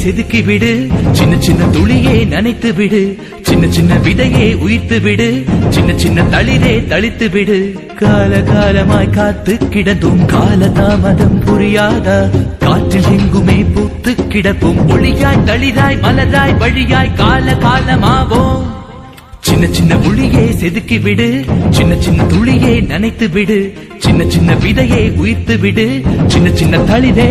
செதுக்கி விடு, சின்ன சின்ன துளியே நனைத்து விடு, சின்ன சின்ன விதையே உயிர்த்து விடு, சின்ன சின்ன தளிரே தளித்து விடு. கால காலமாய் காத்து கிடந்தும் கால தாமதம் புரியாதா? காற்றில் எங்குமே பூத்து கிடப்பும் ஒளியாய் தளிராய் மலராய் வழியாய் கால காலமாவோம். சின்ன சின்ன ஒளியே செதுக்கி விடு, சின்ன சின்ன துளியே நனைத்து விடு, சின்ன சின்ன விதையே உயிர்த்து விடு, சின்ன சின்ன தளிரே.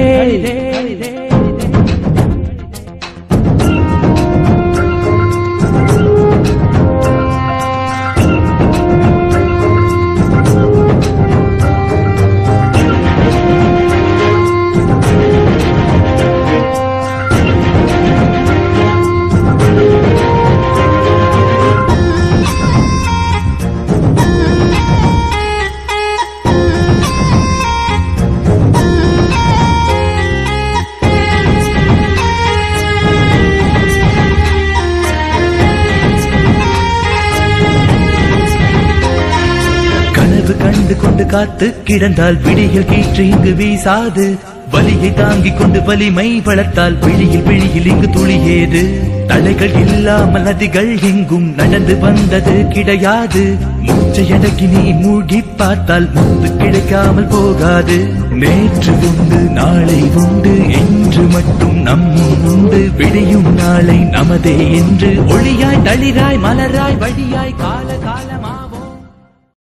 கண்டு கொண்டு காத்து கிடந்தால் விடியில் கீற்று இங்கு வீசாது. வலியை தாங்கிக் கொண்டு வலிமை வளர்த்தால் விழியில் விழியில் இங்கு துளியேது. தலைகள் இல்லாமல் நதிகள் எங்கும் நடந்து வந்தது கிடையாது. மூச்சை அடக்கி நீ மூழ்கி பார்த்தால் முத்து கிடைக்காமல் போகாது. நேற்று உண்டு நாளை உண்டு என்று மட்டும் நம்மும் உண்டு. விடியும் நாளை நமதே என்று ஒளியாய் தளிராய் மலராய் வழியாய் கால காலமாவோம்.